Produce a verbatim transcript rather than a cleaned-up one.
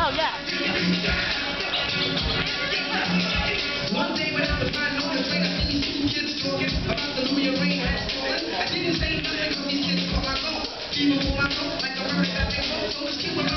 Oh, yeah. One day when I was riding on the train, I seen these two kids talking about the Louis Rain had stolen. I didn't say nothing because these kids caught my goat. Even for my goat, like a bird that they both. So this kid was